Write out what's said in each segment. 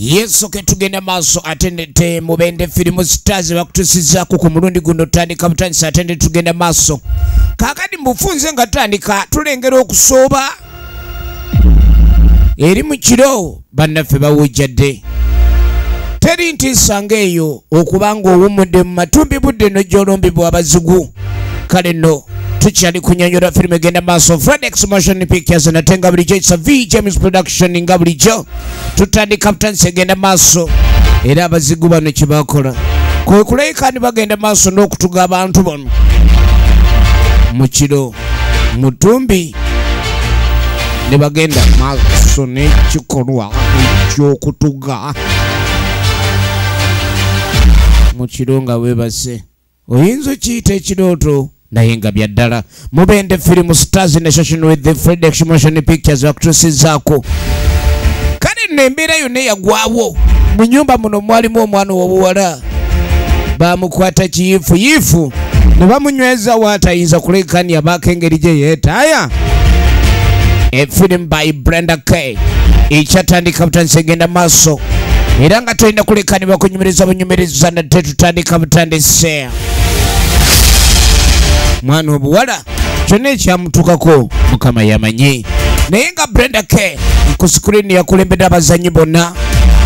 Yesu ke tugenda maaso atendete mubende filimu stars bakutusizaako ku mulundi guno tandika butandisa atendete tugenda maaso kakati mbufunze nga tandika tulengera okusooba eri mu kiro bannaffe bawujjadde teri ntiisa ng'eyo okubanga owummudde mu matumbi budde no gy'olombibwa abazigu kale nno tukyali kunyonyola firimu egenda maaso Fredex Motion Pictures nate nga bulijjo it's a V James Production nga bulijjo tutandika butandisa egenda maaso era abazigu bano kye bakola kwe kulayikani bagenda maaso n'okutuga abantu bano mu kiro mutumbi ne bagenda maaso n'ekikolwa ekyokutuga mu kiro nga weebase oyinza okiyita ekirooto naye nga byaddala mubende filimu stars in association with the Fredex Motion Pictures bakutusizaako kale nno embeera yonna eyagwawo mu nnyumba muno mwalimu omwana ow'obuwala bamukwata kiyiifuyiifu ne bamunyweza waatayinza kulekani abaako engeri gye yeetaaya efilimu by Brenda K ekyatandika butandisa egenda maaso era nga tolina kulekani bakunyumiriza bunyumiriza nate tutandika butandise mwana obuwala kyonna ekyamutukako mukama yamanyi naye nga Brenda K ku screen yakulembedde abazanyi bonna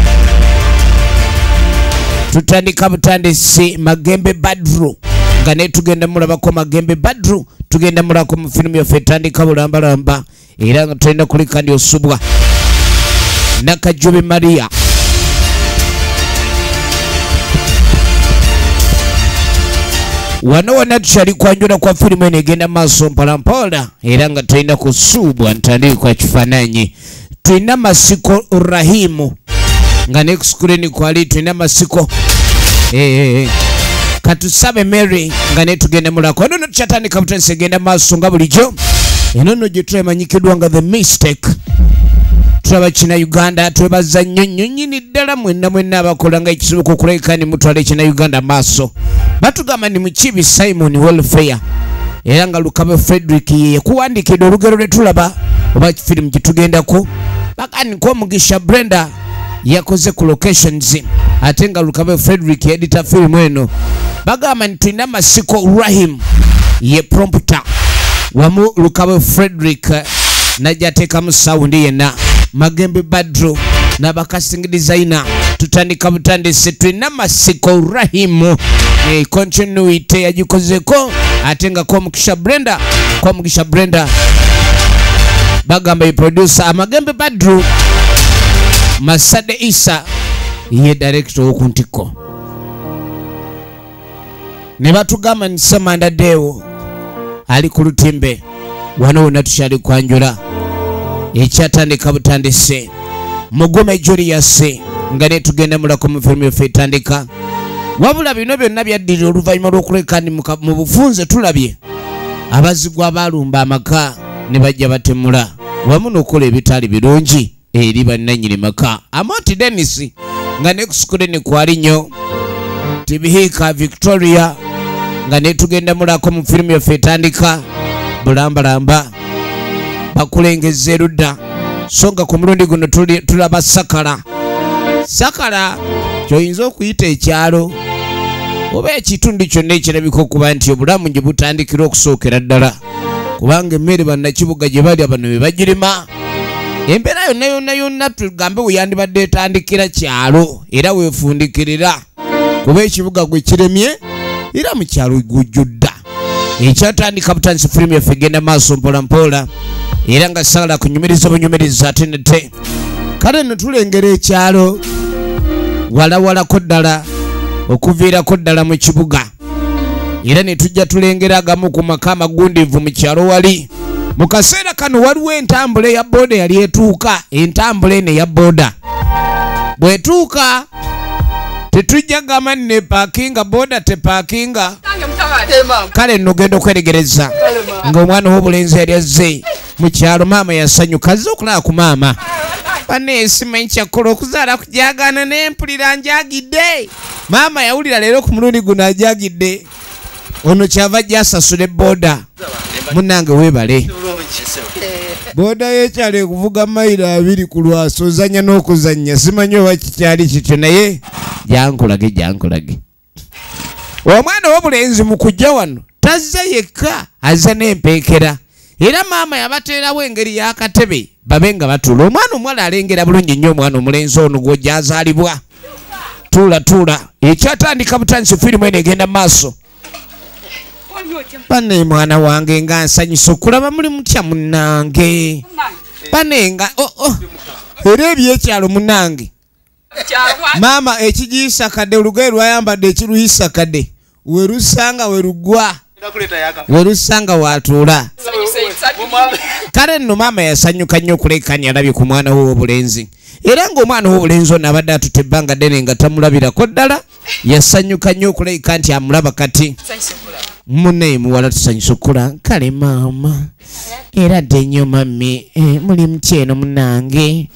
tutandika butandisi Magembe Badru nga ne tugenda mulabako Magembe Badru tugenda mulako mu filimu yaffe etandika bulambalamba era nga tulina kulekani osubwa Nakajubi Maria wano wonna tukyali kwanjula kwa filimu eno egenda maaso mpolampola era nga tulina kusuubwa ntandike kwa kifaananyi tulina Masiko Rahimu nga ne kusikuleni kwali tulina Masiko Katusabe Mary nga ne tugenda mulako eno no tukyatandika butandisa egenda maaso nga bulijjo eno no gye tulemanyikiddwa nga The Mistake tulaba kina Uganda twebaza nnyo nnyini ddala mwenna abakola nga ekisoboka okulabika ne mutwala ekina Uganda maaso batugamba ni Mukibi Simon Welfare era nga Lukabe Frederick ye yakuwandikidde olugero lwe tulaba oba filimu gitugendako bakaniko Mugisha Brenda yakoze ku locations ate nga Lukabe Frederick edita filimu eno bagamba nti tulina Masiko Rahim ye prompter wamu Lukabe Frederick najjateekamu sawundi yenna Magembe Badru n'abakasting designer tutandika butandise tulina Masiko Rahim continuity yagikozeko ate nga ko Mugisha Brenda bagamba ye producer Magembe Badru Masade Isa ye director w'okuntiko ne batugamba ni Samanda Deo ali ku lutimbe wano wonna tukyali kwanjula ekyatandika butandise Mugume Julius nga ne tugenda mulako mu filimu yaffe etandika wabula bino byonna byaddira oluvannyuma lw'okulekani mu bufunze tulabye abazigu abalumba amaka ne bajja batemula wamu n'okukola ebitaali birungi eri bannannyini maka Amoti Dennis nga ne ku sikuleni kwali nnyo Tibihika Victoria nga ne tugenda mulako mu filimu yaffe etandika bulambalamba bakulengeza erudda so nga ku mulundi guno tulaba Sakala kyoyinza okuyita ekyalo oba ekitundu kyonna ekirabika okuba nti obulamu gye butandikira okusookera ddala kubanga emmere bannakibuga gye bali abano be bagirima embeera yonna tugambe weyandibadde etandikira kyalo era weefundikirira kuba ekibuga gwe kiremye era mu kyalo gujjudda ekyatandika butandisa filimu yaffe egenda maaso mpolampola era nga sagala kunyumiriza bunyumiriza ate nate kale nno tulengera ekyalo walawalako ddala okuviirako ddala mu kibuga era ne tujja tulengera agamu ku maka amagundiivu mu kyalo wali mu kaseera kano waliwo entambula eya booda yali etuuka entambula eno eya booda bw'etuuka tetujja gamba ne paakinga booda tepaakinga kale nno genda okweregereza ng'omwana w'obulenzi yali azze mu kyalo maama yasanyuka azze okulaba ku maama bane simanyi kyakkola okuzaala kujagaana n'empulira njagidde maama yawulira leero ku mulundi guno ajagidde ono kyava gyasasula ebooda munnange weebale boda yekyali kuvuga mayiro 2 ku lwaso ozanya n'okuzanya simanyi oba kikyali kityo naye jankulage omwana w'obulenzi mu kujja wano tazza yekka azza n'empeekera era maama yabateerawo engeri y'akatebe babe nga batula omwana omuwala alengera bulungi nnyo omwana omulenzi ono gw'ojazaalibwa tuula ekyatandika butandisi firimu eno egenda maaso bane mwana wange nga nsanyusa okulaba muli mutya munnange bane nga era ebyekyalo munnange maama ekigiyisa kadde olugoye lwayambadde ekiruyisa kadde werusanga werugwa werusanga watuula kale nno maama yasanyuka nnyo okulekanya alabye ku mwana we w'obulenzi era ng'omwana w'obulenzi ono abadde atutte ebbanga ddene nga tamulabirako ddala yasanyuka nnyo okuleka nti amulaba kati munne muwala tusanyusa okula kale maama era dde nnyo mami muli mutya eno munnange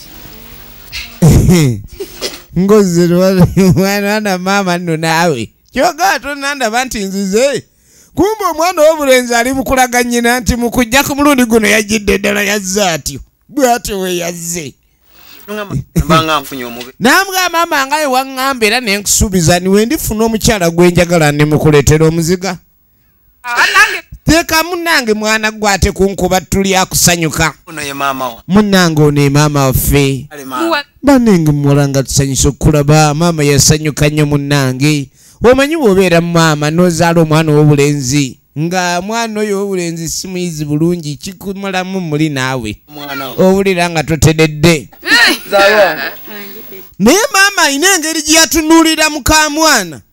ngozerwana maama nno naawe kyogaa tonandaba nti nzize kumbe omwana w'obulenzi ali mukulaganyina nti mukujja ku mulundi guno yajjidde ddala yazze atyo bwatyo we yazze namugamba maama nga yewaŋŋamba era nenkusuubiza niwe ndifuna omukyala gwenjagala nemukuleetera omuziga teeka munnange mwana gwe ate kunkuba tuli akusanyuka munnange ono ye maama waffe banenge muwala nga tusanyusa okulaba maama yasanyuka nnyo munnange omanyi bw'obeera maama n'ozaala omwana w'obulenzi nga mwana oyo w'obulenzi si muyizi bulungi kikumalamu muli naawe owulira nga toteredde naye maama alina engeri gye yatunuulira muka mwana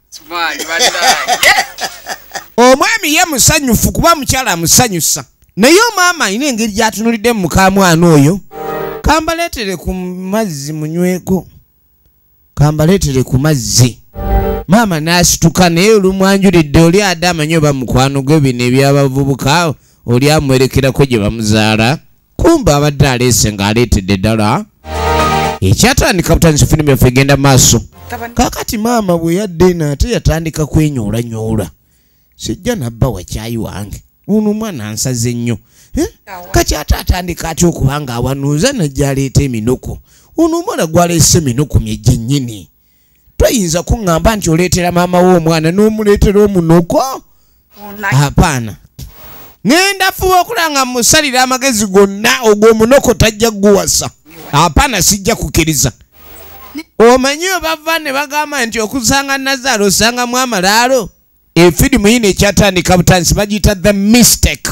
omwami ye musanyufu kuba mukyala amusanyusa naye maama alina engeri gy'atunuulidde mu muka mwana oyo kambaleetere ku mazzi munyweko kambaleetere ku mazzi maama n'asituka naye olumwanjulidde oli adde amanyi oba mukwano gwe bino ebyabavubuka oli amwerekerako gye bamuzaala kumba abadde aleese ng'aleetedde ddala ekyatandika butandisi firimu yaffe egenda maaso kakati maama bwe yadde eno ate yatandika kwenyoolanyola sijja nabba wakyayi wange ono omwana ansaze nnyo kati ate atandika atya okuba nga awanuuza najja aleeta eminoko ono omwana gwaleese eminoko myejje nnyini toyinza kuŋŋamba nti oleetera maama w'omwana n'omuleetera omunoko apaana ngenda fuba okulanga musalira amagezi gonna ogw'omunoko tajja guwasa apaana sijja kukkiriza omanyi obava ne bagamba nti okusanga nazaala osangamu amalaalo efirimu yino ekyatandika butandisi bagiyita the mistake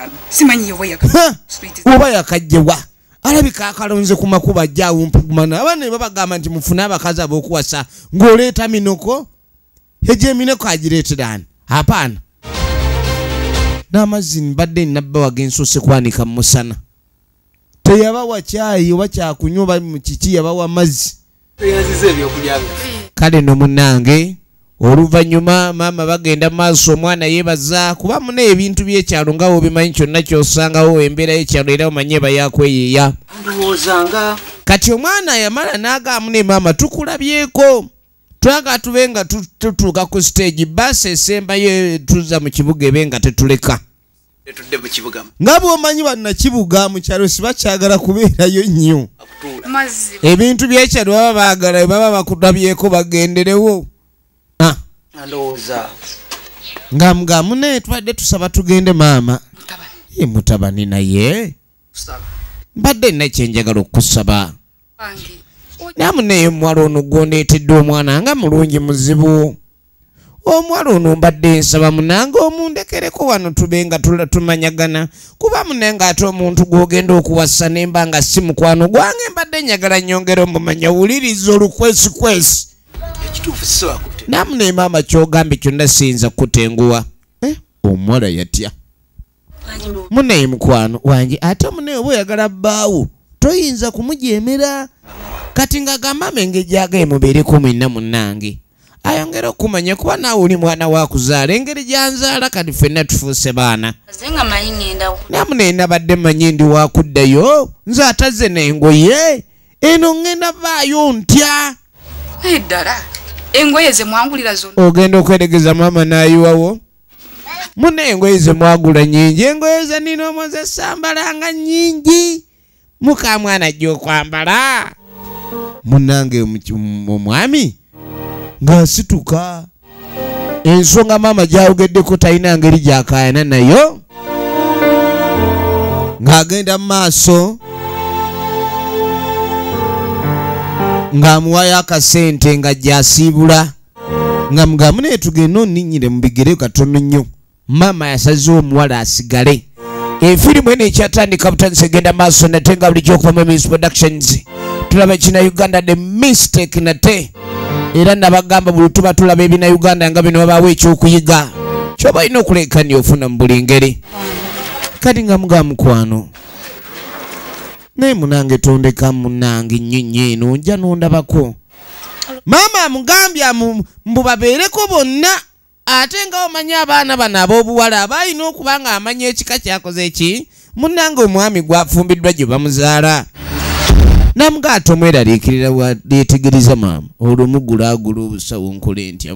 oba yakajjewa alabika akalonze ku makuba ajja awumpugumana abaana ne babagamba nti mufune abakazi ab'okuwasa ng'oleeta minoko egyo eminoko agireetera ani apaana n'amazzi mbadde nnabba wagensoose kwanika mu musana teyabawa kyayi oba kyakunywa oba mu kiki yabawa mazzi kale no munnange oluvannyuma maama bagenda maaso omwana yeebaza kuba muna ebintu by'ekyalo nga wobimanyi kyonna kyosangawo embeera y'ekyalo era omanyi eba yakweyeeya kati omwana yamala n'agamba ne maama tukulabyeko twaga tube nga tutuuka ku stage baasi esembayo tuzza mu kibuga ebe nga tetuleka nga bw'omanyi bannakibuga mu kyalo sibakyagala kubeerayo nnyo ebintu by'ekyalo baba baagala baba bakulabyeko bagenderewo nga mugamu naye twadde tusaba tugende maama ye mutabani naye mbadde nina kyenjagala okusaba namu naye omuwala ono gw'ondeetedde omwana nga mulungi muzibu omuwala ono mbadde nsaba munange omundekereko wano tube nga tumanyagana kuba munange ate omuntu gw'ogenda okuwasa nemba nga si mukwano gwange mbadde njagala nnyongera omumanya wuliriza olukwesikwesi namu naye maama kyogambye kyonna siyinza kutenguwa omuwala yatya munaye mukwano wange ate munaye oba oyagala bbaawo toyinza kumujeemera kati nga gambama engeri gyagaye mubeereko mwenna munnange ayongera okumanya kuba naawe oli mwana wakuzaala engeri gyanzaala kati ffenna tufuuse baana namu naye nabadde manyi ndi wakuddayo nze atazze n'engoye eno ngenda vaayo ntya ddala engoye ze mwangulira zonna ogenda okweregeza maama n'ayiwawo Mune engoye ze mwagula nyingi, engoye ze nino moze sambalanga nyingi. Muka mwana jyo kwambala. Munange omwami nga situka. Ensonga mama gyawugeddeko talina ngeri gyakaayana nayo. Ng'agenda mu maaso ng'amuwayo akasente nga gyasiibula nga mugamu naye tugenda onninnyire mu bigere katono nnyo. Mama yasazeewo omuwala asigale. Efirimu eno ekyatandika butandisi egenda maaso nate nga bulijjo okuva mu Miss Productions. Tulaba kina Uganda The Mistake nate. Era nabagamba buli tuba tulaba ebina Uganda nga bino babaawo ekyokuyiga. Kyoba olina okuleekanya ofuna mu buli ngeri. Kati nga muga mukwano. Naye munange tondeka munange nnyonnyo eno nja nondabako. Mama mugambya mbu babeereko bonna. Ate nga omanya abaana bano ab'obuwala abalina okuba nga amanya ekika kyakoze eki. Munange omwami gwafumbiddwa gye bamuzaala. Namuga ate omweraliikirira yeetegereza maama. Olwo mugulaagula obusawo nkole ntya.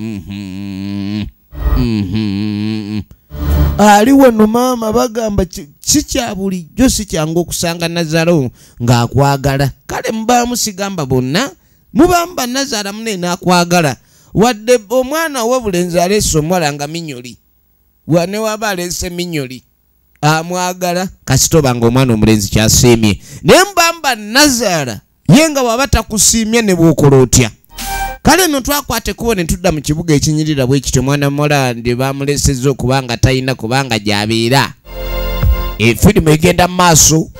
Ali wano maama bagamba si kya bulijjo si kyangu okusanga Nazaalo ng'akwagala. Kale mubaamu sigamba bonna. Mubaamu bannazaala munene akwagala. Wadde omwana w'obulenzi aleese omuwala nga minyoli. Wane waba aleese minyoli. Amwagala kasitoba nga omwana omulenzi kyasiimye. Naye mubaamu bannazaala ye nga waba takusiimye ne bw'okola otya. Kale no twakwate kubo ne tudda mu kibuga ekinyirira bwe kityo mwana muwala ndi bamulesezza okubanga talina kubanga gy'abeera. Efirimu egenda mu maaso.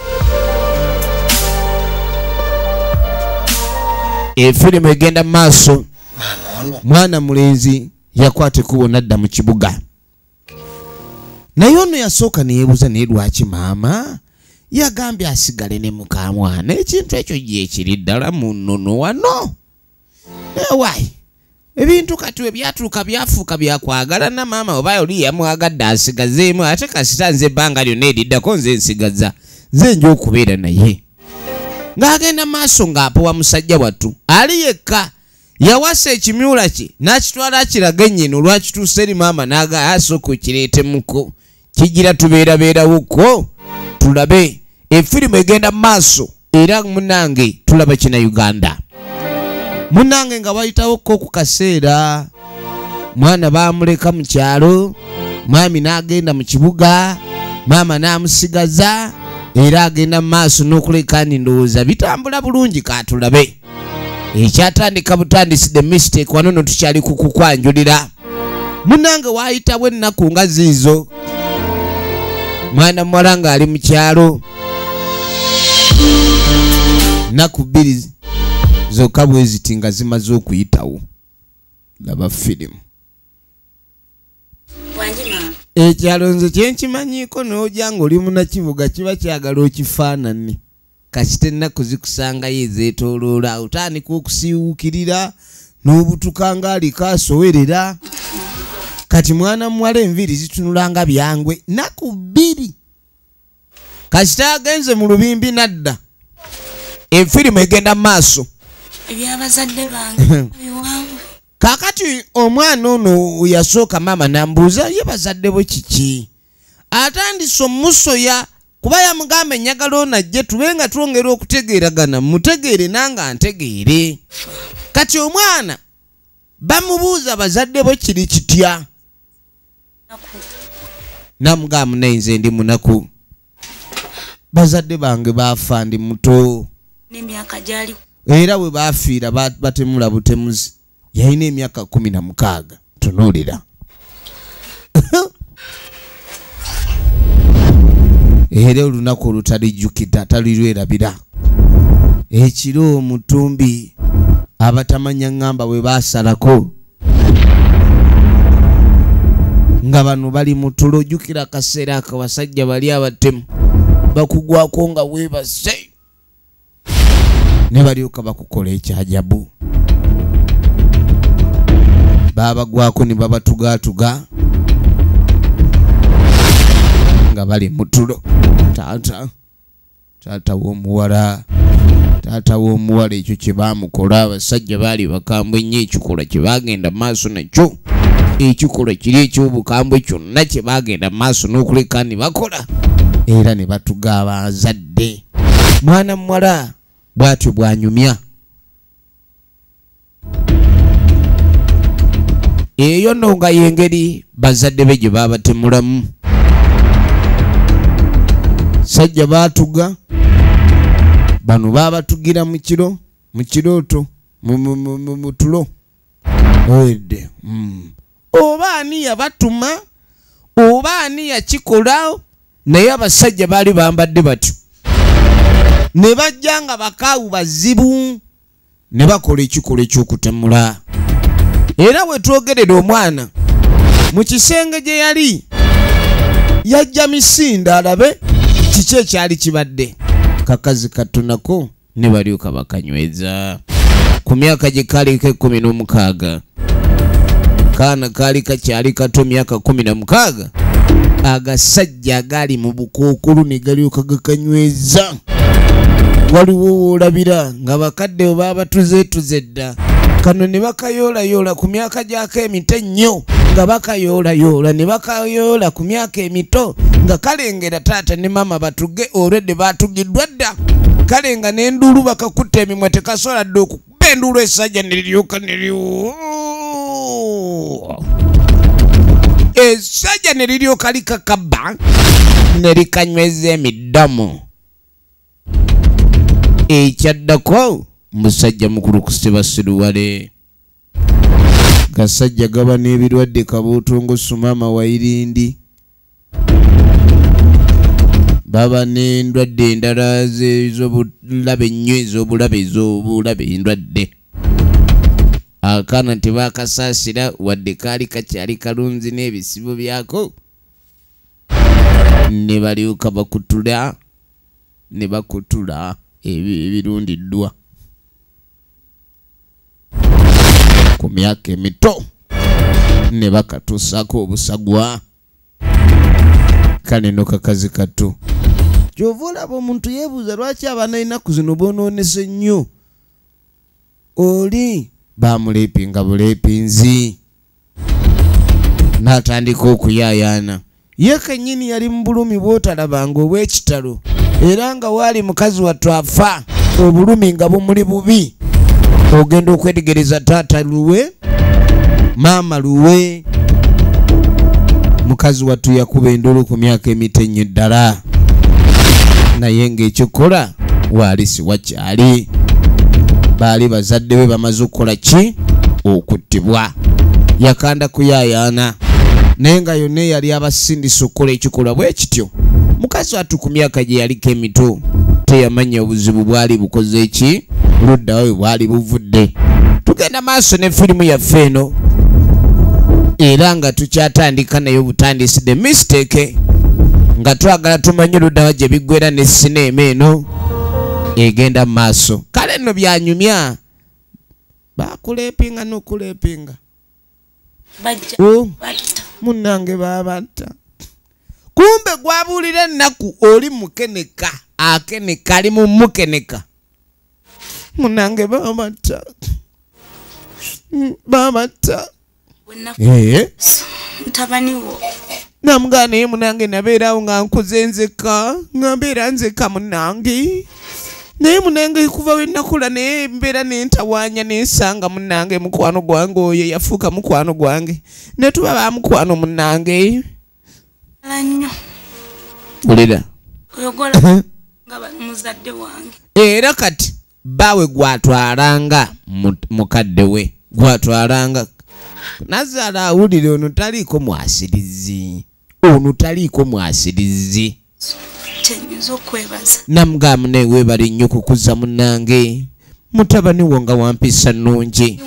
Efirimu egenda mu maaso. Mwana mulenzi yakwate kubo nadda mu kibuga. Naye ono yasooka ne yeebuuza naye lwaki maama yagambye asigale ne muka mwana. Ekintu ekyo gye kiri ddala mu nnono wano. Why? Ebintu kati we byatuuka byafuuka byakwagala na maama oba oli yamwagadde asigazeemu ate kasita nze ebbanga lyonna eriddako nze nsigaza nze nja okubeera naye. Ng'agenda maaso ng'apowa musajja wattu ali yekka yawasa ekimyula kye n'akitwala akiraga ennyino lwakituusa eri maama n'aga asooka okireete muko kigira tubeerabeerawokko tulabe. Efirimu egenda maaso era munange tulaba kina Uganda. Munange nga wayitawo ko ku kaseera mwana baamuleka mu kyalo mwami n'agenda mu kibuga maama n'amusigaza era agenda mu maaso n'okuleka ni ndowooza bitambula bulungi katulabe. Ekyatandika butandisi The Mistake wano no tukyali kukukwanjulira. Munange wayitawo ennaku nga ziizo mwana muwala nga ali mu kyalo nnaku bbiri zokka bwe ziti nga zimaze okuyitawo. Laba firimu. Ekyalo nze kyenkimanyiiko n'ojja ng'oli munnakibuga kiba kyagala okifaanane. Kasita ennaku zikusangayo ezeetooloola otandika okusiiwuukirira n'obutuka ng'aliko asowerera. Kati mwana muwala enviiri zitunula nga byangwe nnaku bbiri. Kasita agenze mu lubimbi nadda. Efirimu egenda mu maaso. Ebyabazadde bange biwanvu. Kakati omwana ono yasooka maama n'ambuuza ye bazadde bo kiki. Atandise omusoya kuba yamugamba ennyagala ono ajje tube nga twongera okutegeeragana mutegeere nanga ntegeere. Kati omwana bamubuuza bazadde bo kiri kitya. Namugamba naye nze ndi munaku. Bazadde bange baafa ndi muto. N'emyaka gyali era bwe baafiira batemula butemuzi yalina emyaka 16. Tunuulira. Era olunaku olutalijjukira talirwerabira. Ekiro omutumbi abatamanya ngamba bwe baasalako nga bano bali mu tulo. Jjukira akaseera ako basajja bali abatemu bakugwako nga weebase ne balyoka bakukola ekyajabu. Babagwako ne babatugaatuga nga bali mu tulo. Taata w'omuwala ekyo kye baamukola abasajja baali bakambwe nnyo ekikolwa kye baagenda maaso nakyo ekikolwa kiri eky'obukambwe kyonna kye bagenda maaso n'okuleka ne bakola era ne batuga abazadde. Mwana muwala bw'atyo bw'anyumya. Eyo nno nga y'engeri bazadde be gye baabatemulamu. Sajja baatuga, bano baabatugira mu kiro, mu kirooto, mu tulo. Owedde oba ani yabatuma oba ani yakikola, naye abasajja baali bambadde batyo ne bajja nga bakaawu bazibu ne bakola ekikolwa eky'okutemula. Era we twogerera omwana mu kisenge gye yali yajja misinde alabe kiki ekyali kibadde. Kakazi katonako ne balyoka bakanyweza. Ku myaka gye kaaliko 16 kaana kaali kakyali kato myaka 16 agasajja agaali mu bukookolo ne galyoka gakanyweza. Waliwo woolabira nga bakadde we baabatuzeetuze dda kano ne bakayoolayoola ku myaka gyako emito ennyo nga bakayoolayoola ne bakayoola ku myaka emito nga kalengera taata ne mama batuge olwedde baatugiddwa dda. Kale nga n'enduulu bakakutta emimwa tekasobola dde okukuba enduulu essajja ne liryoka ne essajja ne liryoka likakabba ne likanyweza emiddamu. Ekyaddako musajja mukulu kuseba Siruwale. Gasajja gaba n'ebirwadde kabuutungu sumama wairindi. Baba n'endwadde endala ez'obulabe ennyo ez'obulabe endwadde. Akaana tebakasaasira wadde kaali kakyali kalunzi n'ebisibo byako ne balyoka bakutula ne bakutula ebirundiddwa ku myaka emito ne bakatuusaako obusagwa. Kale no kakazi kato kyova olaba omuntu yeebuuza lwaki abaana ennaku zino boonoonese nnyo. Oli baamuleepinga buleepinzi n'atandika okuyaayaana. Ye kennyini yali mu bulumi bw'otalabanga obw'ekitalo era nga waali mukazi wattu afa obulumi nga bumuli bubi. Ogenda okwetegereza taata luwe maama luwe. Mukazi wattu yakuba endolo ku myaka emito ennyo ddala naye ng'ekikola waali si wakyali. Baali bazadde be bamaze okukola ki? Okuttibwa. Yakanda kuyaayaana naye nga yonna yali abasindisa okukola ekikolwa bwe kityo. Mukazi wattu ku myaka gye yaliko emito teyamanya obuzibu bwali bukoze ki ludda we bwali buvudde. Tugenda maaso ne firimu yaffe eno era nga tukyatandika naye obutandisi the mistake nga twagala tumanye luddawa gye biggwera ne sineema eno egenda maaso. Kale nno byanyumya bakuleepinga n'okuleepinga munnange babatta. Kumbe gwabuulira ennaku oli mukeneka akeneka ali mu mukeneka. Munnange babatta mutabani wo namugana naye munnange nabeerawo nga nkuze nzeka nga mbeera nzeka munnange naye munnange kuva we nakula naye mbeera nentawaanya nensanga munnange mukwano gwange oyo yafuuka mukwano gwange ne tuba ba mukwano munnange. nnyo ulira oyogola nga muzadde wange era kati bawe gwatwalanga mukadde we gwatwalanga nazaala awulire ono taliiko mwasirizi ono taliiko mwasirizi. kyenyinza okwebaza namugamu naye weebale nnyo kukuza munnange mutabani wo nga wampisa nnungi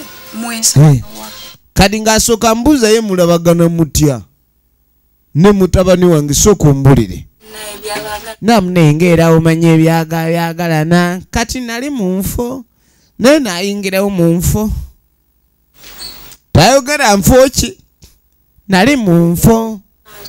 kati ng'asooka mbuuza ye mulabagana mutya ne mutabani wange sooka ombulire namu naye ng'era omanye ebyagalana kati nali mu nfo naye naayingirawo mu nfo tayogera nfo ki nali mu nfo.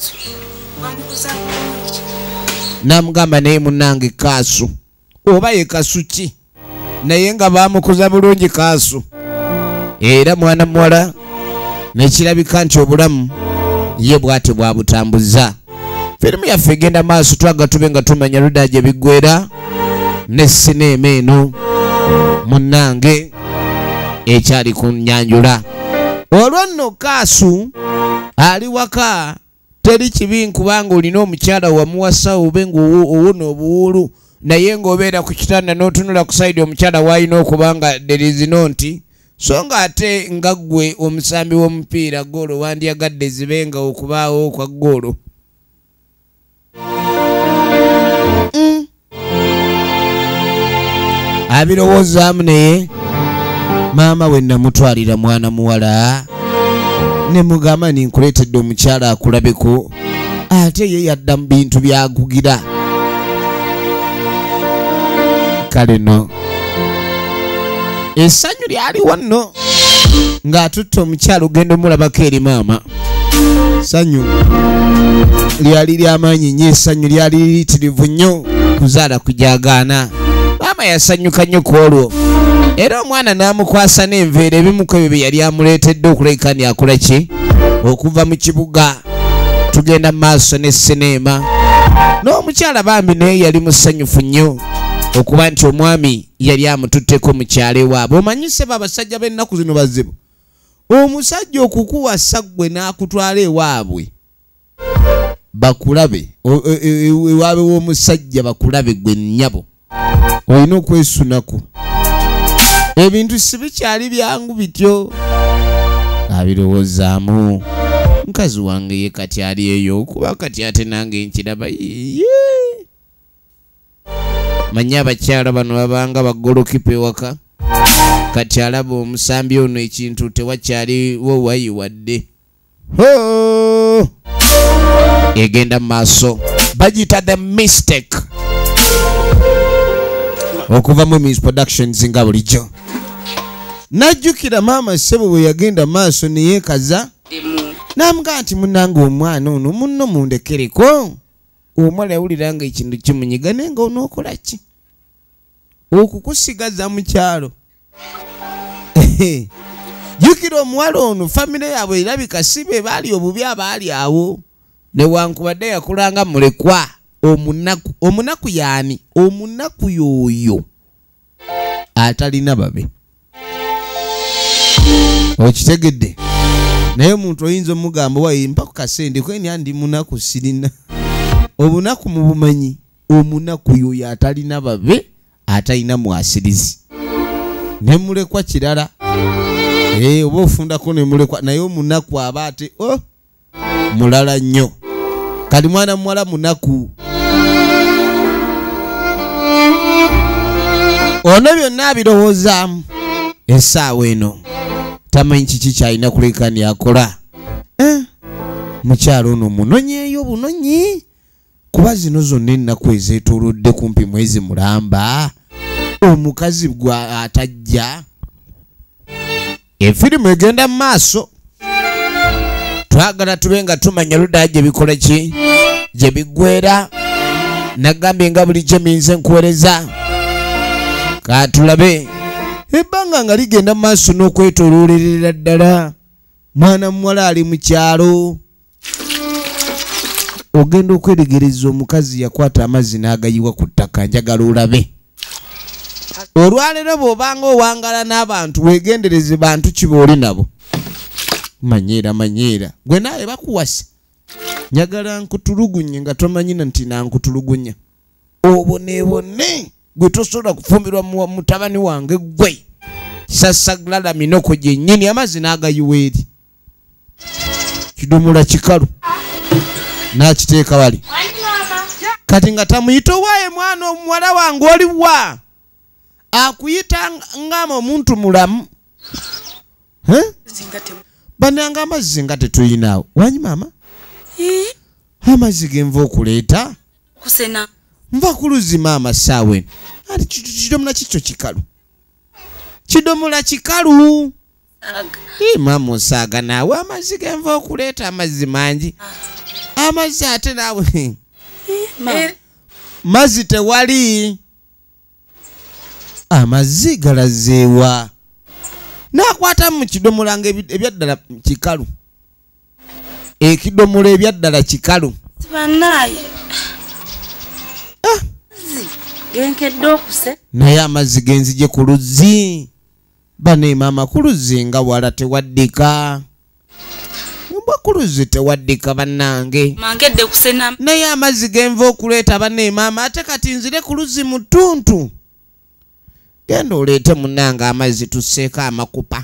Namugamba naye munnange kaasu oba ye kasu ki naye nga baamukuza bulungi kaasu. Era mwana muwala nekirabika nti obulamu ye bwate bwabutambuza. Firimu yaffe egenda maaso twaga tube nga tumanya ludda gye biggwera ne sinema eno munnange ekyali ku Nyanjula. Olwo nno Kaasu ali waka teri kibi nkubanga olina omukyala wamuwasa obe ng'owuna obuwuulu naye ng'obeera ku kitanda n'otunula ku sayidi omukyala w'alina okubanga derizino nti so nga ate nga ggwe omusambi w'omupiira goolo wandyagadde zibenga okubaawo kwa goolo. Abirowoozaamu naye maama we namutwalira mwana muwala ne mugamba ninkuleetedde omukyala akulabeko ate ye yadda mu bintu byagugira. Kale no essanyu lyaliwo nno ng'atutte omukyala ogenda omulabako eri maama. Ssanyu lyali ly'amaanyi nnyo, essanyu lyali liyitirivu nnyo kuzaala kujagaana. Maama yasanyuka nnyo ku olwo era omwana n'amukwasa n'enveera ebimu ku ebyo bye yali amuleetedde okulabika ni akola ki okuva mu kibuga. Tugenda mu maaso ne sinema n'omukyala bambi naye yali musanyufu nnyo okuba nti omwami yali amututteko mu kyalo ewaabwe. Omanyise abasajja b'ennaku zino bazibu. Omusajja okukuwasa ggwe n'akutwala ewaabwe bakulabe ewaabwe w'omusajja bakulabe ggwe nnyabo olina okwesunako. Ebintu si bikyali byangu bityo. Abirowoozaamu mukazi wange ye kati ali eyo kuba kati ate nange nkiraba manya abakyala bano babanga bagolokipa ewaka kati alaba omusambi ono ekintu tewakyaliwo wayiwadde. Egenda mu maaso bagita The Mistake okuva mu Miss Productions nga bulijjo. Najjukira maama ssebo bwe yagenda maaso ne yeekaza n'amugaa nti munnange omwana ono munno mundekereko. Omwala yawulira nga ekintu kimunyiga naye nga onookola ki okukusigaza mu kyalo. Jjukira omuwala ono famire yaabwe erabika si be baali obubi abaali awo newankubadde yakulanga mulekwa omunaku. Omunaku yaani? Omunaku y'oyo atalina babe. Okitegedde? Naye omuntu oyinza omugamba wayimpa ku kasente kweni andi munaku sirina. Obunaku mu bumanyi omunaku y'oyo atalina babe atalina mwasirizi. Ne mulekwa kirala oba ofundako ne mulekwa naye omunaku aba ate mulala nnyo. Kali mwana muwala munaku. Ono byonna abirowoozaamu essaawa eno tamanyi kiki kyalina kuleka ni akola. Mukyalo ono munonyeeyo bunonyi kuba zino zonna ennaku ezeetoolodde kumpi mwezi mulamba omukazi gwa atajja. Efirimu egenda mu maaso twagala tube nga tumanya ludda gye bikola ki gye biggwera. Nagambye nga bulijjo minze nkuweereza katulabe ebbanga nga ligenda mu maaso n'okwetooloolerera ddala. Mwana muwala ali mu kyalo ogenda okweregereza omukazi yakwata amazzi n'agayiwa ku ttaka. Njagala olabe olwaleero bw'obanga owangala n'abantu weegendereze bantu ki booli nabo. Manyeera gwe naawe bakuwasa. Njagala nkutulugunye nga tomanyina nti nankutulugunya. Oboneebone gwe tosobola kufumbirwa mutabani wange gwe kisasagulala minoko gyennyini amazzi n'agayiwa eri. Kidomola kikalu n'akiteeka wali kati nga tamuyita owaaye mwana omuwala wange oliwa akuyita ngama omuntu mulamu. Bananga amazzi nga tetuyinaawo wanyi maama amazzi genva okuleeta nva kuluzi maama saawe ati kidomola kikyo kikalu. Kidomola kikalu maama osaaga naawe amazzi genva okuleeta amazzi mangi amazzi ate naawe mazzi tewali amazzi galazeewa n'akwata mu kidomola ng'ebyaddala kikalu. Ekidomola ebyaddala kikalu. Bannaaye. Genkedde okuse. Naye amazzi genzije ku luzzi. Bane maama ku luzzi nga wala tewaddika. Mbwa ku luzzi tewaddika bannange. Mangedde kusena. Naye amazzi genva okuleeta bane maama ate kati nzire ku luzzi mu ttuntu. Genda oleete munnange amazzi tusseeko amakupa.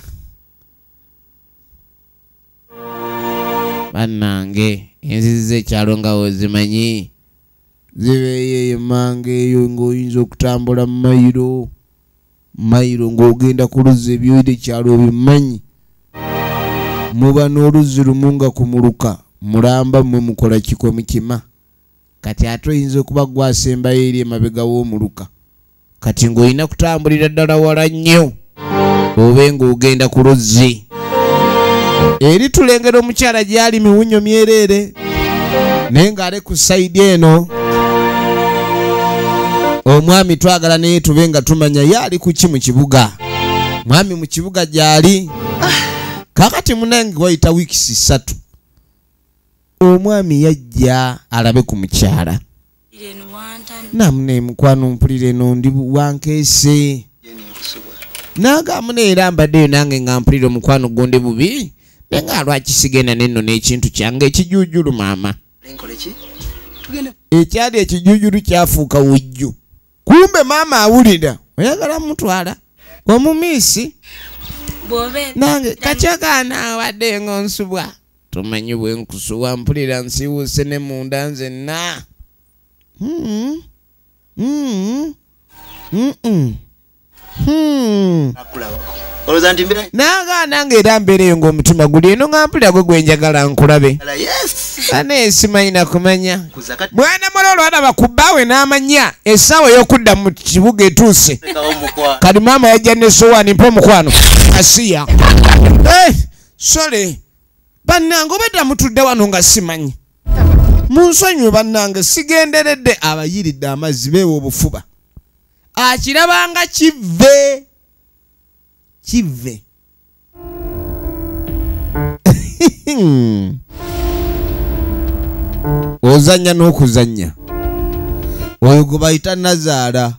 Bannange enzizi z'ekyalo nga wezimanyi zibeeyo emanga eyo ng'oyinza okutambula mu mayiro ng'ogenda ku luzzi ebyoyire ekyalo bimanyi. Muba n'oluzzi lumu nga kumuluka mulamba mmwe mukola kikwe mukima. Kati ate oyinza okuba gwasembayo eri emabega w'omuluka. Kati ng'olina kutambulira ddala wala nnyo obe ng'ogenda ku luzzi. Eri tulengera omukyala gyali miwunyo myereere naye ng'ale ku sayidi eno omwami twagala naye tube nga tumanya yali kuki mu kibuga. Mwami mu kibuga gyali kakati munange wayita wiikisi 3 omwami yajja alabe ku mukyala. Namune mukwano mpulire eno ndi wankeese nagamba neera mbaddeyo nange nga mpulire omukwano gonde bubi naye nga lwaki sigenda nenno n'ekintu kyange ekijuujulu maama. Ekyali ekijuujulu kyafuuka wujju. Kumbe maama awulira oyagala mutwala omumiisi nange kakyakaana awadde ng'onsubwa tomanyi bwe nkusuwa mpulira nsiiwuuse ne munda nzenna. Nagaana ng'era mbeereyo ng'omutima guli eno nga mpulira gwe gwenjagala nkulabe. Ane simanyi kumanya. Mwana mulolo alaba ku bbaawe n'amanya essaawa ey'okudda mu kibuga etuuse. Kati maama yajja n'essowaani mpa omukwano asiya. Sole bannange obadda mutudde wano nga simanyi. Munsonyiwe bannange sigenderedde abayiridde amazzi beewa obufuba. Akirabanga kive. Ozanya n'okuzanya oyo gwe bayita Nazaala.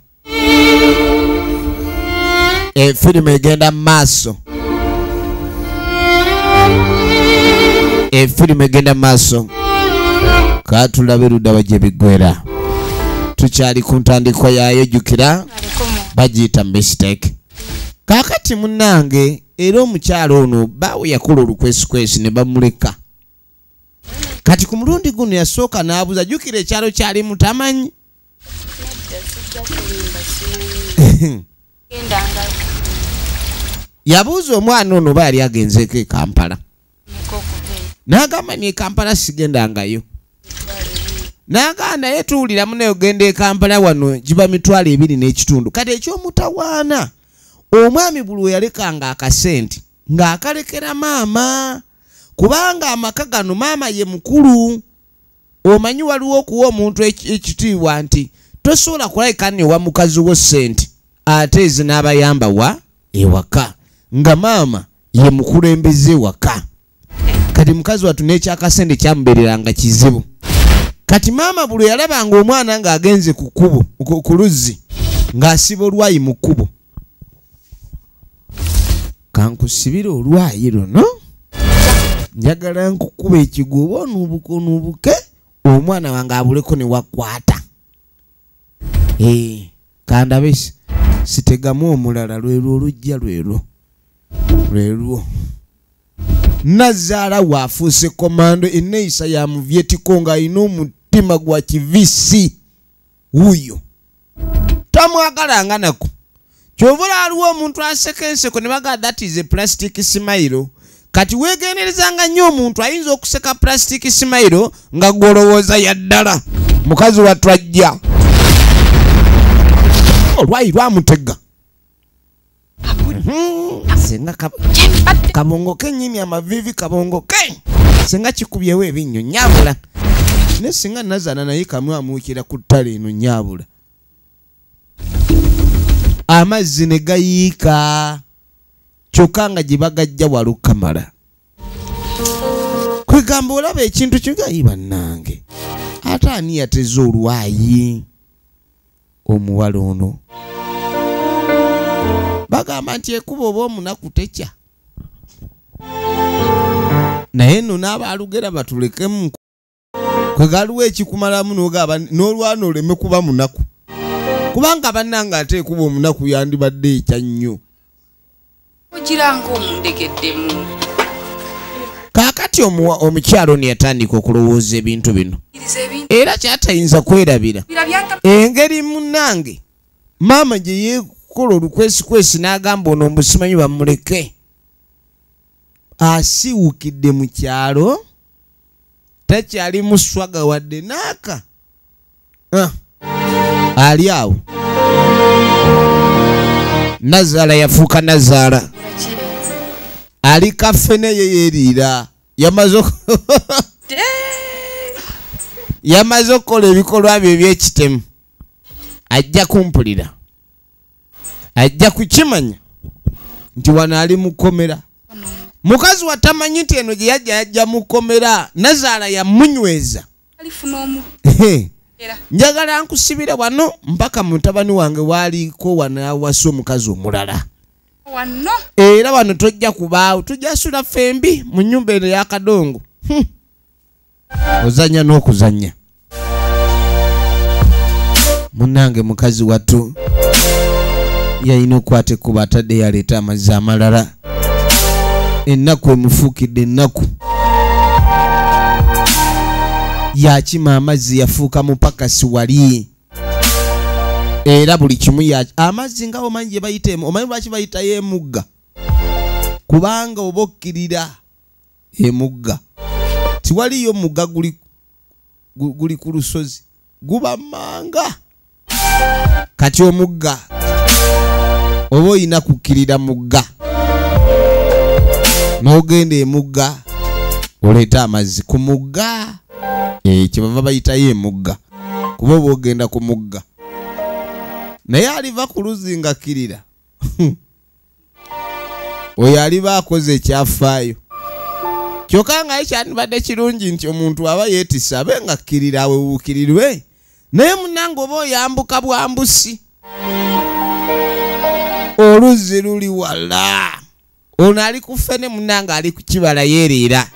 Efirimu egenda mu maaso. Katulabe ludaba gye biggwera. Tukyali ku ntandikwa yaayo jjukira bagiyita mistake. Kakati munnange era omukyalo ono baawe yakola olukwesikwesi ne bamuleka. Kati ku mulundi guno yasooka n'abuuza jjukira ekyalo kyali mutamanyi. Yabuuza omwana ono oba yali agenzeeko e Kampala. N'agamba ni Kampala sigendangayo. N'agamba naye tuwuliramu naye ogenda e Kampala wano giba 2.5. Kati ekyomutawaana omwami buli we yalekanga akasente ng'akalekera maama. Kubanga amaka gano maama ye mukulu. Omanyi waliwo okuwa omuntu ekitiibwa nti tosobola kulabika newa mukazi wo ssente ate ezi n'abayamba wa ewaka nga maama ye mukulembeze waka. Kati mukazi watu n'ekyakasente kyamubeereranga kizibu. Kati maama buli yalabanga omwana ng'agenze ku kkubo ku luzzi ng'asiba olwayi mu kkubo. Kankusibira olwayi luno njagala nkukuba ekigubo onuubuke omwana wange abuleko ne wakwata. Kandabe sitegamu omulala lwelwo olujja lwelwo. Nazaala waafuuse komando enneeyisa ya muvyetiko ng'alina omutima gwa kivisi wuyo. Tamwagalanga nako. Kyovula aliwo omuntu aseka enseko ne baga that is a plastic smile. Kati weegenderezanga nnyo omuntu ayinza okuseka plastic smile nga gwolowooza yaddala mukazi watwajja. Olwayi lwamutega. Senga kabongo ke nyini amavivi kabongo ke senga kikubyewo ebinnyo nyabula ne singa Nazaala naye kamwe amuukira ku ttale eno nyabula. Amazzi ne gayiika kyokka nga gye bagajja walukamala kwegamba olaba ekintu kigayi bannange ate ani yateze olwayi omuwala ono bagamba nti ekuba oba omunaku tekya naye nno n'abalugera batulekemu kwegaliwo ekikumalamu n'olwana oleme kuba munaku kubanga bannange ate ekuba omunaku yandibadde ekya nnyo ogiranga omundegeddemu kaakati omukyalo niyatandika okulowooza ebintu bino era kyatayinza kwerabira engeri munnange maama gye yeekola olukwesikwesi n'agamba ono omusimanyi bamuleke asiwukidde mu kyalo takyali muswaga wadde naaka ali awo Nazaala yafuuka Nazaala ali kafene yeeriira yamaze okukola ebikolwa bye eby'ekitemu ajja kumpulira ajja kukimanya nti wano ali mukomera mukazi watamanyi nti eno gye yajja mukomera Nazaala yamunyweza njagala nkusibire wano mpaka mutabani wange waaliko wano awasa omukazi omulala era wano tojja kubaawo tujja sula fembi mu nnyumba eno y'akadongo ozanya n'okuzanya munnange mukazi wattu yalina okukwata ekkuba atadde yaleeta amazzi amalala ennaku emufuukidde ennaku yakima amazzi yafuuka mupakasi wali era buli kimu amazzi nga omanyi gye bayiteemu omanyi lwaki bayitayo emugga kubanga oba okkirira emugga tiwaliyo mugga guli ku lusozi guba manga kati omugga oba oyina kukkirira mugga n'ogenda emugga oleeta amazzi ku mugga kyebava bayitayo emugga kuba oba ogenda ku mugga naye aliva ku luzzi nga kkirira oyo aliba akoze ekyafaayo kyokka nga kyandibadde kirungi nti omuntu aba yeetisa abe nga kkirira awewuukirirwe naye munnange oba oyambuka bwambusi oluzzi luli wala ono ali ku ffene munnange ali ku kibala yeeriira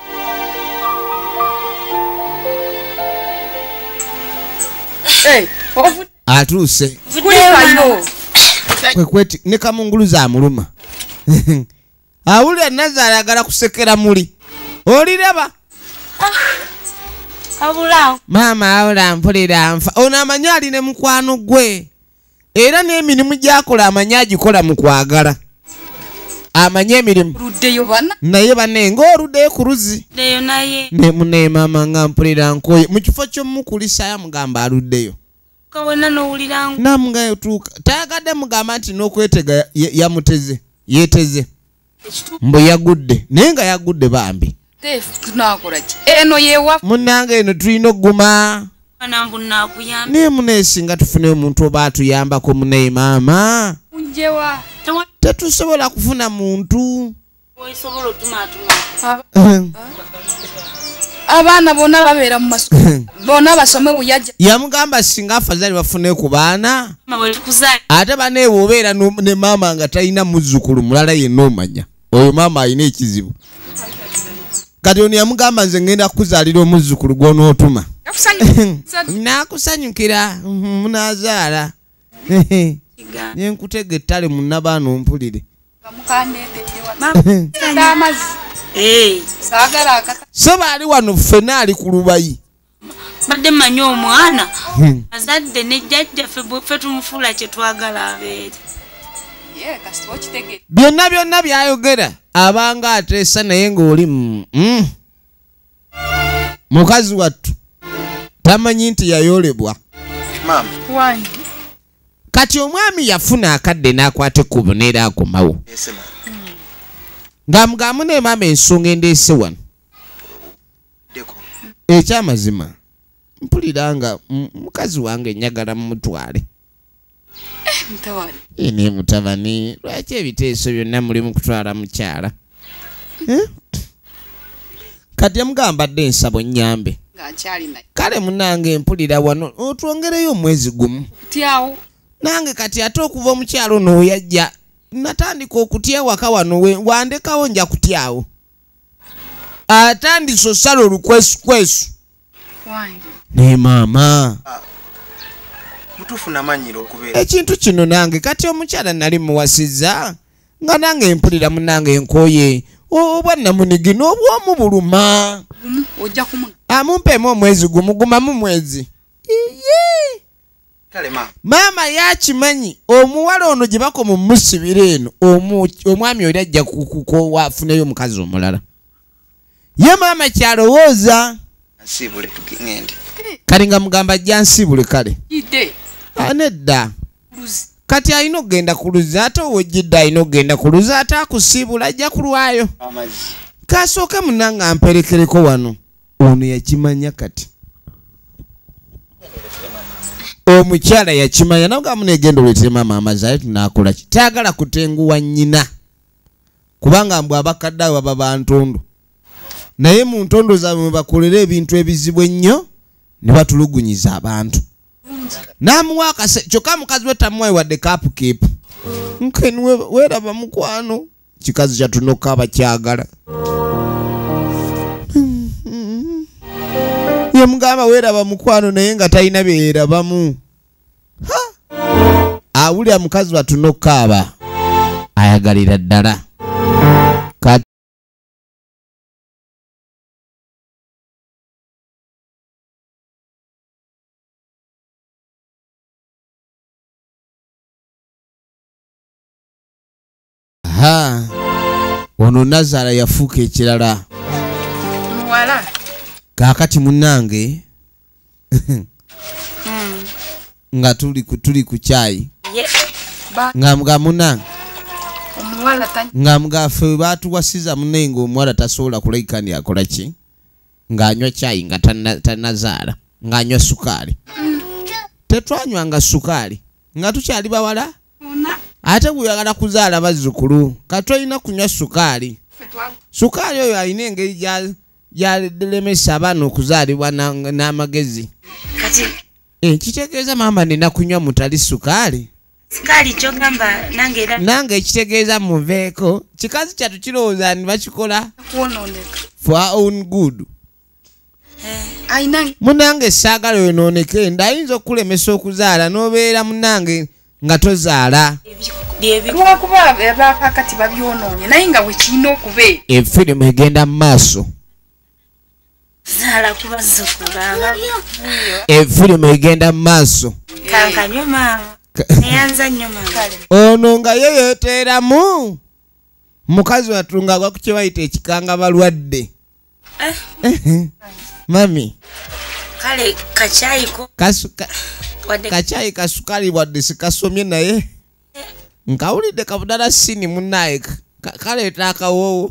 atuuse kwekweti ne kamunguluza amuluma awulira Nazaala agala kusekera muli oliraba maama awula mpulira nfa ono amanyi ali ne mukwano gwe era n'emirimu gyakola amanyi agikola mu kwagala amanyi emirimu naye banne ng'oluddeyo ku luzzi ne maama nga mpulira nkoye mu kifo ky'omukulisa yamugamba aluddeyo namugayo tuuka tayagadde mugamba nti n'okwetega yamuteze yeeteze mbu yagudde naye nga yagudde bambi munnange eno tulina okuguma naye muneesinga tufune omuntu oba atuyambako muneyi maama tetusobola kufuna muntu abaana bonna babeera mu masomero bonna basome buyajja yamugamba singa afazali bafune ku baana ate baneewe obeera ne maama nga talina muzzukulu mulala yenna omanya oyo maama alina ekizibu kati ono yamugamba nze ngenda kukuzaalira omuzzukulu gw'onootuma nakusanyukira munazaala nyenkutega ettale munnabaana ompulire so baali wano ffena ali ku lubayi badde manyi omwana azadde ne jjajjaffe ffe tumufuula kye twagala abeere byonna byayogera abanga ateesa naye ng'oli mukazi wattu tamanyi nti yayoolebwa kati omwami yafuna akadde n'akwata ekkubo neera akomawo ng'amugamu ne maama ensonga endeese wano ekyamazima mpulira nga mukazi wange njagala mumutwale Mtawali. Ini mutabani lwaki ebiteeso byonna mulimu kutwala mukyala kati yamugambadde ensabo nnyambe Ng'akyali naye. kale munange mpulira wano otwongereyo omwezi gumu Kutyawo. nange kati ate okuva omukyalo ono yajja natandika okutya waka wano wandekawo nja kutyawo atandise osala olukwesukwesu Wange. ne maama mutuufu namanyira okubeera ekintu kino nange kati omukyala nali muwasizza nga nange mpulira munange enkooye obwannamunigi n'obwomu buluma Ojja kumu. amumpeemu omwezi gumugumamu mwezi kale maama yakimanyi omuwala ono gye bakoma omusibira eno omwami oli ajja wafuneyo omukazi omulala ye maama kyalowooza nsiibule tugende kale nga mugamba ajja nsiibule kale Ide. anedda Luzi. kati alina okugenda ku luzi ate owejjidde alina okugenda ku luzi ate akusiibula ajja kulwayo amazzi kasooke munanga amperekereko wano ono yakimanya kati omukyala yakimanya naga munegenda oletere maama amazzi aye tunakola ki tayagala kutenguwa nnyina kubanga mbw abakadde abo baba bantondo naye mu ntondo zaabwe bakolera ebintu ebizibu ennyo ne batulugunyiza abantu n'amuwa akase kyokka mukazi we tamuwayi wadde kapukeepu nkeni weeraba mukwano kikazi kyatunoka abakyagala yemugamba weeraba mukwano naye nga talina byerabamu awulira mukazi watunoka aba ayagalira ddala ono Nazara yafuuka ekirala Muwala. kaakati munnange nga tuli ku kyayi nga munnange Omuwala tanyi. nga mugafe baatuwasiza munne ng'omuwala tasobola kulabika ndi akola ki ng'anywa kyayi nga tanazaala ng'anywa sukaali tetwanywanga sukaali nga tukyali bawala ate bweyagala kuzaala bazzukulu katolina kunywa sukaali sukaali oyo alina engeri yalemesa abaana okuzaalibwa n'amagezi kitegeeza maama nina kunywa mutali sukaali Sikaali kyogamba nange era nange ekitegeeza muveeko kikazi kyatu kirowooza ni bakikola Kuwonooneka. for our own good Ayinange. munange saagala yonooneke nda ayinza okukulemesa okuzaala n'obeera munange nga tozaala Lwakuba abaakakati babyonoonye naye nga bwe kirina okubeera. efirimu egenda mu maaso zaala kubazzukula efirimu egenda mu maaso kankanywe maama neyanza nnyo maama ono nga ye yeeteeramu mukazi wattu nga agwa ku kye bayita ekikanga balwadde mami kale kakyayiko wadde kacyayi kasukali wadde sikasomye naye nkawulidde kabudala sini munnaye kaleeta akawoowo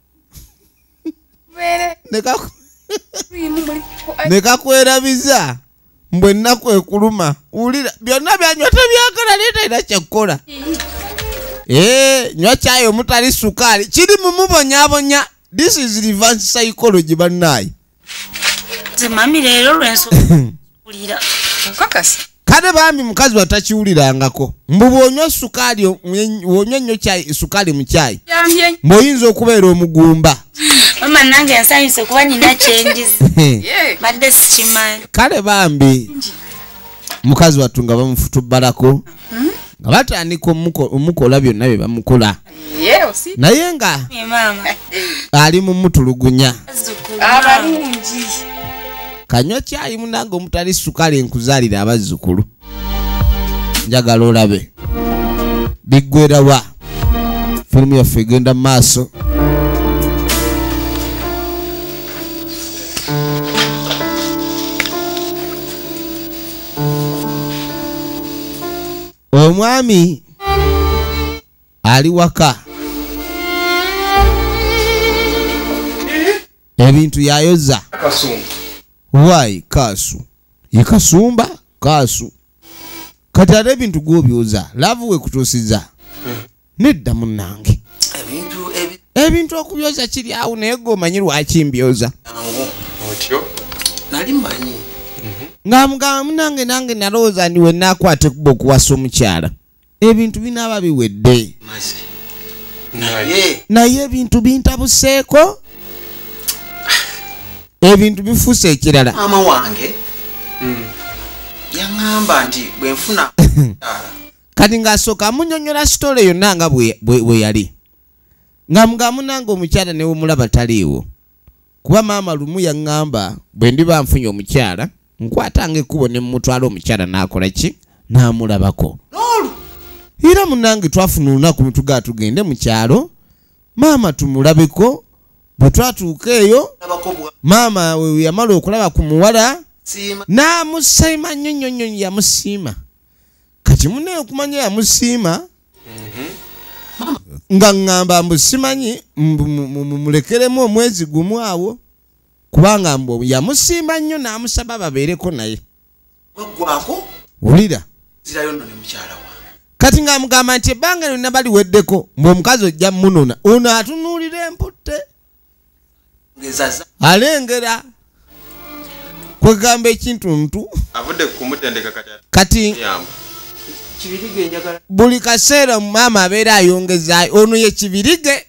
nekakwerabiza mbwe ennaku ekuluma wulira byonna byanywa tebyagala naye talina kyakkola nywa kyayi omutali sukaali kiri mumubonyabonya this is reverse psychology bannaayi mami leero lwensulira Nkakasi. kale bambi mukazi watakiwulirangako mbu bw'onywa sukaali wonywa nnyo sukaali mu kyayi Yambye. mbw'oyinza okubeera omugumba mama nange nsanyuse kuba nina kyenjizi badde sikimanyi kale bambi mukazi wattu nga bamufutubbalako nga batandika omukola byonna bye bamukola naye nga maama ali mumutulugunya Abalungi. kanywa kyayi munange omutali sukaali enkuzaalira abazzukulu njagala olabe biggwerawa firimu yaffe egenda mu maaso omwami ali waka ebintu yayoza kasumba wai kasu ye kasumba kasu kati ate ebintu gw'obyoza laavu we kutuusiza nedda munnange ebintu okubyoza kiri awo naye g'omanyi lwaki mbyoza otyo nali manyi nga mugamba munange nange nalowooza ndi wenaakwata ekuba okuwasa omukyala ebintu binaaba biwedde naye ebintu bintabuseeko ebintu bifuuse ekirala maama wange yaŋŋamba nti bwe nfuna kati ng'asooka amunyonyola sitole yonna nga bwe yali nga mugamba munange omukyala ne wemulaba taliiwo kuba maama lumu yaŋŋamba bwe ndiba nfunye omukyala nkwatanga ekkubo ne mutwala omukyala n'akola ki n'amulabako era munange twafuna olunaku mituga tugende mu kyalo maama tumulabeko bwe twatuuka eyo maama we yamala okulaba ku muwala n'amusiima nnyonnyonnyo yamusiima kati munaye okumanya yamusiima nga ŋŋamba mbu simanyi mumulekeremu omwezi gumu awo kubanga mbu yamusiima nnyo n'amusaba babeereko naye wulira kati ng'amugamba nti ebbanga lyonna baliweddeko mbu omukazi ojja munona ono atunuulira emputte alengera kwegamba ekintuntu kati buli kaseera maama abeera ayongezaayo ono ye kibirige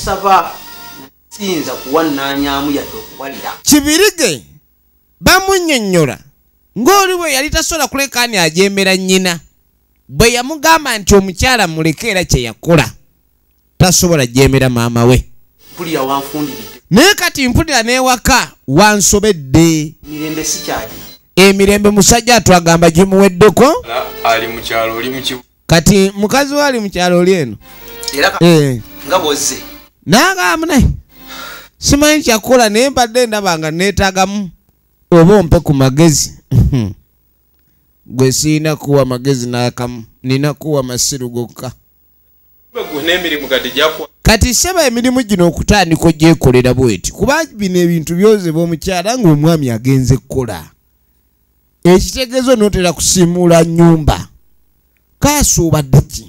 kibirige bamunnyonnyola ng'oli bwe yali tasobola kulekaani ajembera nnyina bwe yamugamba nti omukyala muleke era kye yakola tasobola jembera maama we naye kati mpulira n'ewaka wansobedde emirembe musajja atwagamba gimuweddeko kati mukazi we ali mu kyalo oli eno n'agamba naye simanyi kyakola naye mbadde ndabanga neetaagamu oba ompe ku magezi gwe siina kuwa magezi n'akamu nina kuwa masiru gokka kati seba emirimu gino okutandika ogyekolera bweti kuba bino ebintu byozebwa omukyala ng'omwami agenze kukola ekitegezo n'otera kusimuula nnyumba kaasuubadde ki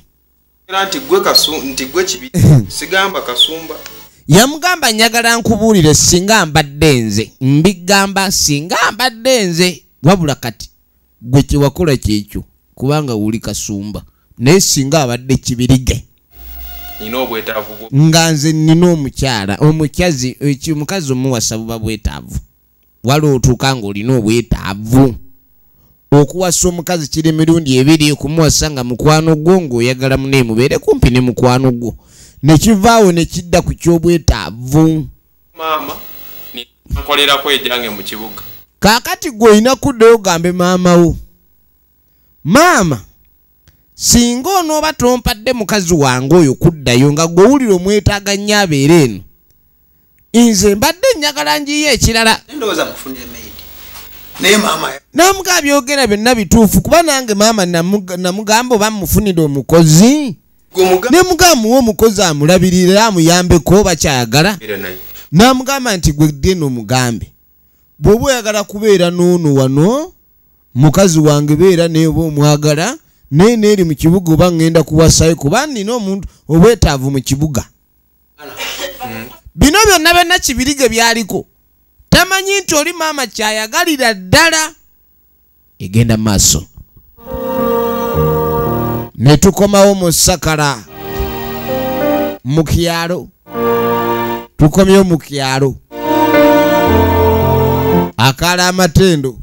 yamugamba njagala nkubuulire singa mbadde nze mbigamba singa mbadde nze wabula kati gwe kyewakola kyekyo kubanga wuli kasumba naye singa abadde kibirige nga nze nina omukyala omukazi omuwasa buba bwetaavu wali otuuka ng'olina obwetaavu okuwasa omukazi kiri emirundi ebiri okumuwasa nga mukwano gwo ng'oyagala munaye mubeere kumpi ne mukwano gwo nekivaawo nekidda ku ky'obwetaavu kaakati gwe olina kuddayo ogambe maama wo maama singa onooba tompadde mukazi wange oyo kuddayo nga gwewulira omwetaaga nnyo abeera eno nze mbadde njagala njiyo ekirala namugamba byogera byonna bituufu kuba nange maama namugamba oba mufunire omukozi nemugamba muwe omukozi amulabirire amuyambeko bakyayagala namugamba nti gwe dde nomugambe bw'oba oyagala kubeera n'ono wano mukazi wange beera naye oba omwagala naye neeri mu kibuga oba ngenda kuwasayo kuba nina omuntu obwetaavu mu kibuga bino byonna byonna kibirige byaliko tamanyi nti oli maama kyayagalira ddala egenda maaso ne tukomawo mu Sakala mu kyalo tukomyewo mu kyalo Akala Amatendo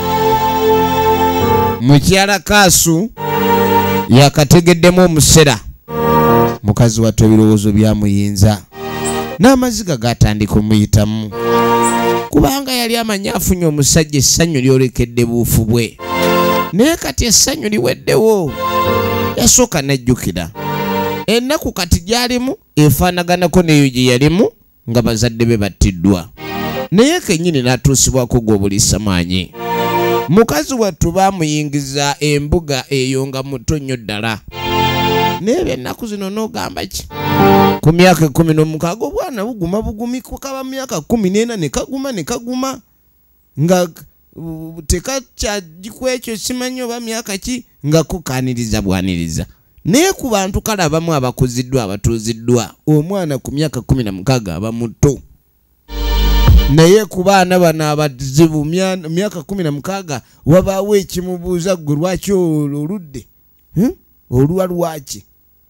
mukyala Kaasu yakategeddemu omusera mukazi wattu ebirowoozo byamuyinza n'amaziga gatandika omuyitamu kubanga yali amanyi afunye omusajja essanyu lyolekedde buufu bwe naye kati essanyu liweddewo yasooka najjukira ennaku kati gy'alimu efaanaganako n'eyo gye yalimu nga bazadde be battiddwa naye kennyini n'atuusibwako gw'obulisa maanyi mukazi wattu baamuyingiza embuga eyo nga muto nnyo ddala naye byennaku zino n'ogamba ki ku myaka 16 obwana buguma bugumi kukaba myaka 14 ne kaguma nga tekakyagikw ekyo simanyi oba myaka ki nga kukaniriza bwaniriza naye ku bantu kale abamu abakuziddwa abatuuziddwa omwana ku myaka 16 aba muto naye ku baana bano abazibu myaka 16 wabaawo ekimubuuza gwe lwaki oludde oluwa lwaki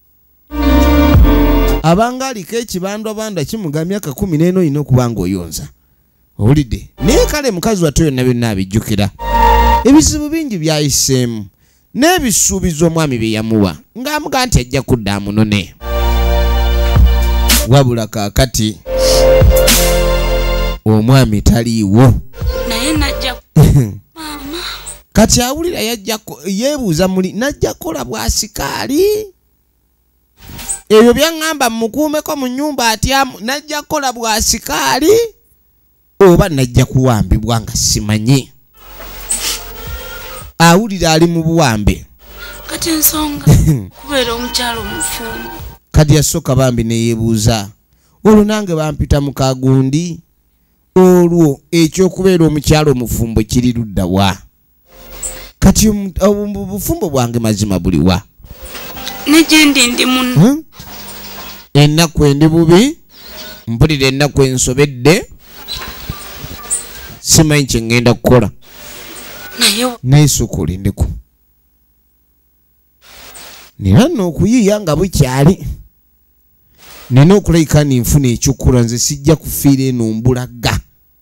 abanga aliko ekibandwa banda kimuga myaka 14 olina okuba ng'oyonza owulidde naye kale mukazi watto yonna byonna abijjukira ebizibu bingi byayiseemu n'ebisuubizo omwami bye yamuwa ng'amuga nti ajja kudda amunone wabula kaakati omwami taliiwo naye najja mama kati awulira yeebuuza muli najja kukola bwasikaali ebyo byaŋŋamba mukuumeko mu nnyumba atyamu najja kukola bwasikaali oba najja kuwambibwa nga simanyi awulira ali mu buwambe kati ensonga kubeera omukyalo omufumbo kati yasooka bambi neyeebuuza olwo nange bampita mu kagundi olwo ekyokubeera omukyalo omufumbo kiri ludda wa kati obufumbo bwange mazima buliwa negyendi ndi muno ennaku endi bubi mpulira ennaku ensobedde simanyi kye ngenda kukola naye sukulindeku nina nno okuyiiya nga bukyali nina okulayika ninfuna ekyokkola nze sijja kufiira eno mbulaga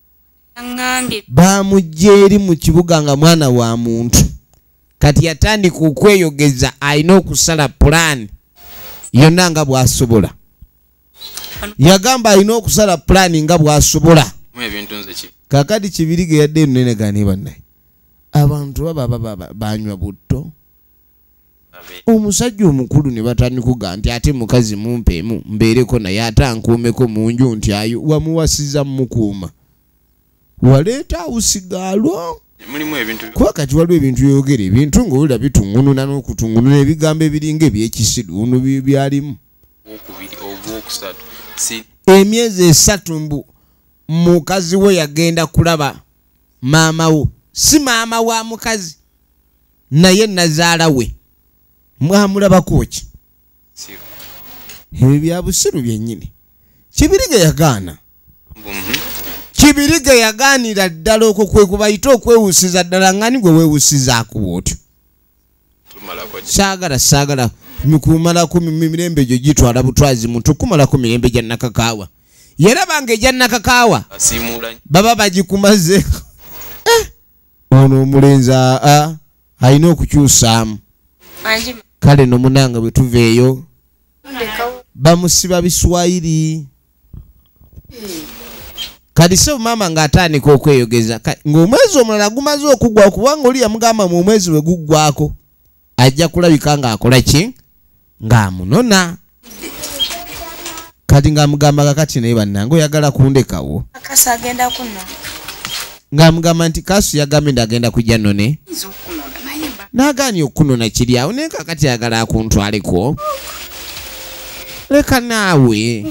bamujja eri mu kibuga nga mwana wa muntu kati yatandika okweyogeza alina okusala pulaani yonna nga bw'asobola yagamba alina okusala pulaani nga bw'asobola kakati Kibirige yadde enenegane bannaye abantu baba banywa butto omusajja omukulu ne batandika kuga nti ate mukazi mumpeemu mbeereko naye ate ankuumeko mu nju nti ayo wamuwasiza mukuuma waleeta awusigaalwo kuba kati waliwo ebintu byogera ebintu ng'owulira bitungununa n'okutungununa ebigambo ebiringa ebyekisiru ono byalimu emyezi 3 mbu mukazi we yagenda kulaba maama wo si maama wa mukazi naye nazaala we mwamulabako ki ebyo bya busiru byennyini Kibirige yagaana Kibirige yagaanira ddala okwo kwe kubayita okwewusiza ddala ngani gwe weewusizaako bw'otyo saagala mikumalako mirembe gyo gitwala butwazi muntu kumalako mirembe gya nakakaawa yerabanga ejya nakakaawa baba bagikumaze ono omulenzi alina okukyusaamu kale nomunanga bwe tuveeyo bamusiba Biswayiri kati se mama ng'atandika okweyogeza ng'omwezi omulala gumaze okugwa kubanga oli yamugamba mu omwezi bwe guggwako ajja kulabika ng'akola ki ng'amunona kati ng'amugamba kakati naye bannange oyagala kundekawo ng'amugamba nti Kasu yagambye ndagenda kujja none n'agaanye okunona kiri awo naye kakati ayagala akuntwaleko leka naawe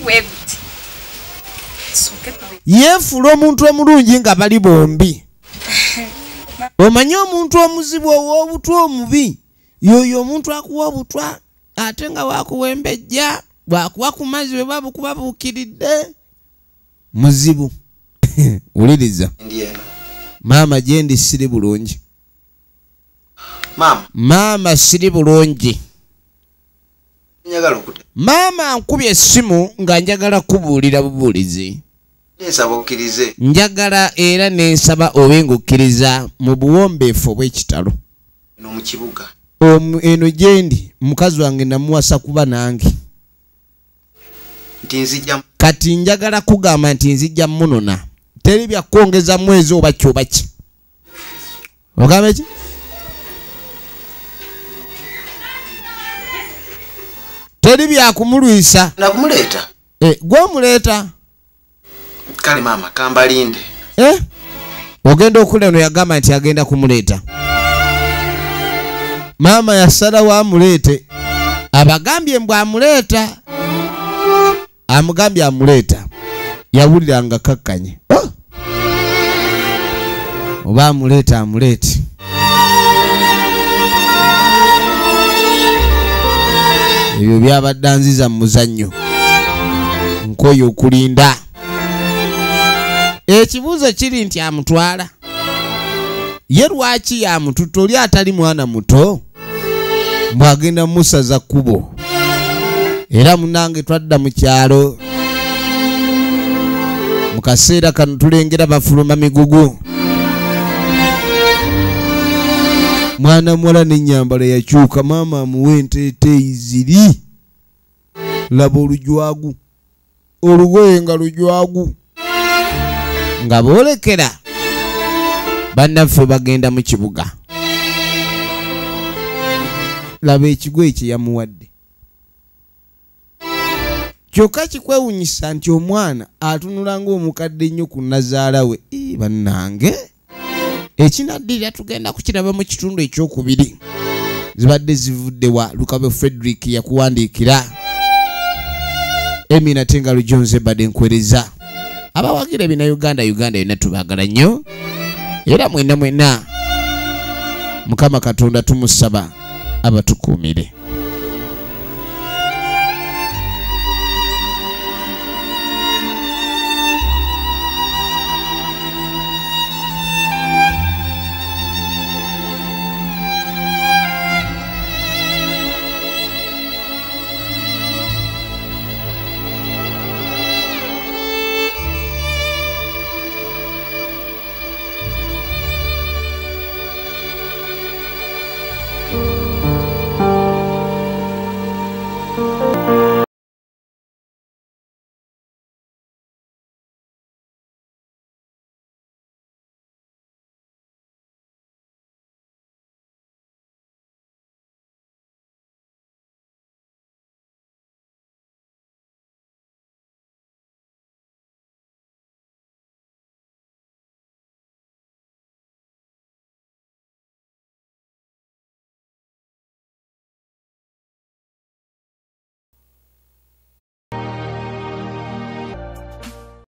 yeefula omuntu omulungi nga bali bombi omanye omuntu omuzibu ow'obutwa omubi yoyo omuntu akuwa obutwa ate nga wakuwembejja bwakuwa ku mazzi bwe babukuba buukiridde muzibu wuliriza maama gyendi siri bulungi maama siri bulungi maama nkubye essimu nga njagala kubuulira bubuulizi njagala era nensaba obenga okkiriza mu buwombeefu obw'ekitalo eno gyendi mukazi wange namuwasa kuba nange kati njagala kugamba nti nzijja munona teri byakwongeza mwezi oba kyoba ki ogamba ki teri byakumulwisa nakumuleeta gwomuleeta kale mama kambalinde ogenda okula eno yagamba nti agenda kumuleeta maama yasalawo amuleete abagambye mbw amuleeta amugambye amuleeta yawulira nga kakkanye oba amuleeta amuleete ebyo byabadde anziza mu muzannyo nkoyo okulinda. Ekibuuzo kiri nti amutwala ye lwaki yamututa oli atali mwana muto mbwagenda musaza kkubo. Era munange twadda mu kyalo mu kaseera kano tulengera bafuluma migugu. Mwana muwala n'ennyambala yakyuka, maama amuwa enteeteeyi ziri. Laba olujwagu, olugoye nga lujwagu. Nga boolekera bannaffe bagenda mu kibuga. Laba ekigoye kye yamuwadde. Kyokka kikwewunyisa nti omwana atunula ng'omukadde ennyo ku nazaala we. Bannange ekinaddirira tugenda kukiraba mu kitundu ekyokubiri. Zibadde zivudde wa Lukabe Frederick yakuwandiikira. Emina Tengalo Jones badde nkwereza. Abawagira bina Uganda yonna tubaagala nnyo. Era mwena Mukama Katonda tumusaba abatukuumire.